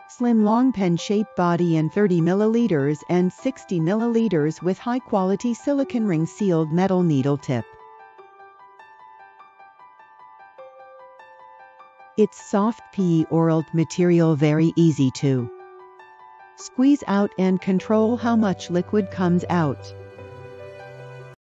Slim long pen-shaped body and 30 milliliters and 60 milliliters with high-quality silicone ring-sealed metal needle tip. Its soft PE oral material very easy to squeeze out and control how much liquid comes out.